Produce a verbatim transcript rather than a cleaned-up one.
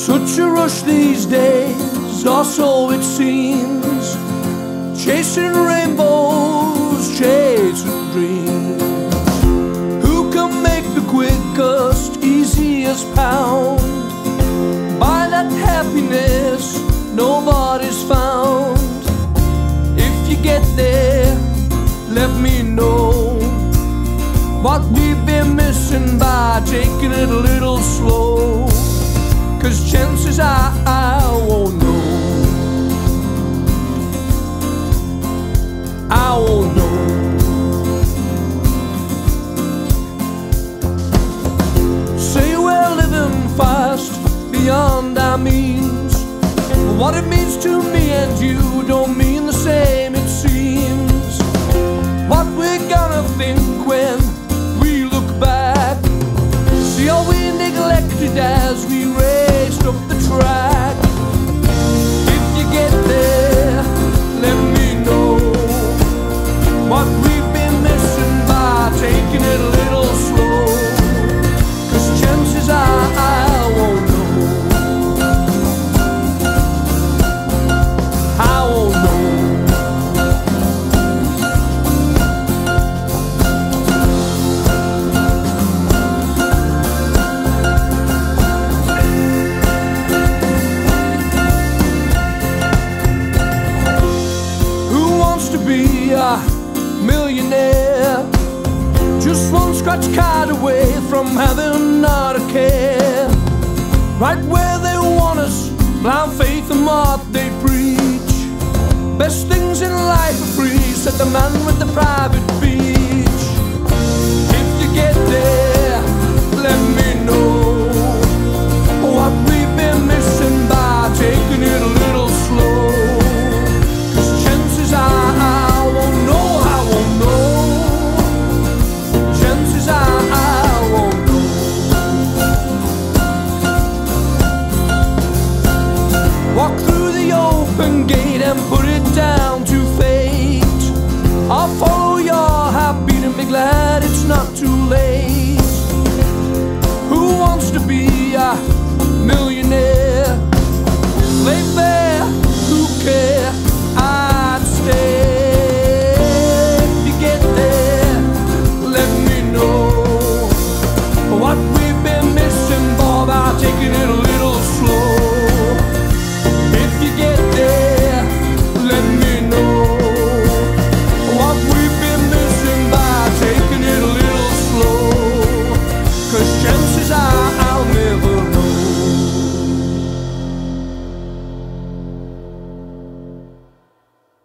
Such a rush these days, or so it seems. Chasing rainbows, chasing dreams. Who can make the quickest, easiest pound? By that happiness nobody's found. If you get there, let me know what we've been missing by taking it a little slow. 'Cause chances are I won't know. I won't know. Say we're living fast beyond our means. What it means to me and you don't mean the same, it seems. What we're gonna think when we look back. See how we neglected as we raced up the track. If you get there, let me know what we've been missing by taking it a little slow. 'Cause chances are I won't know. I won't know. Be a millionaire, just one scratch card away from having not a care. Right where they want us, blind faith and what they preach. Best things in life are free, said the man with the private beach. If you get there, let me know what we've been missing by taking it a little slow. 'Cause chances are walk through the open gate and put it down to fate. I'll follow your heartbeat and be glad it's not too late. Who wants to be a millionaire? Lay bare, who care? I'd stay. If you get there, let me know what we've been missing, Bob. I'll take it a little slow. If you get there, let me know what we've been missing by taking it a little slow. 'Cause